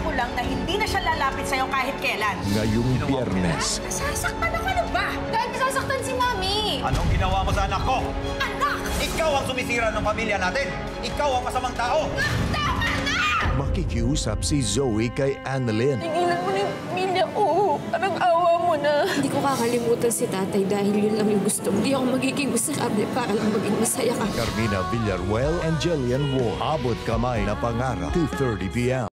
ko lang na hindi na siya lalapit sa'yo kahit kailan. Ngayong Biyernes. Nasasaktan ako na ba? Dahil nasasaktan si Mami! Anong ginawa mo sa anak ko? Anak! Ikaw ang sumisira ng pamilya natin. Ikaw ang masamang tao. Tama na! Makikiusap si Zoe kay Annalyn. Tingilan mo na yung pamilya ko. Parang awa mo na. Hindi ko kakalimutan si tatay dahil yun lang yung gusto. Hindi ako magiging miserable para lang maging masaya ka. Carmina Villaruel and Jillian Ward. Abot kamay na pangarap, 2:30 p.m.